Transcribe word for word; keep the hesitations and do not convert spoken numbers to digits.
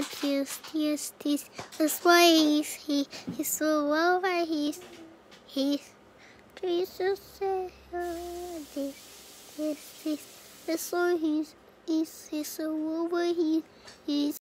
kiss, kiss, kiss. That's why he's he he's so over. He's he's Jesus said this this this. That's why he's he's he's so over. He he's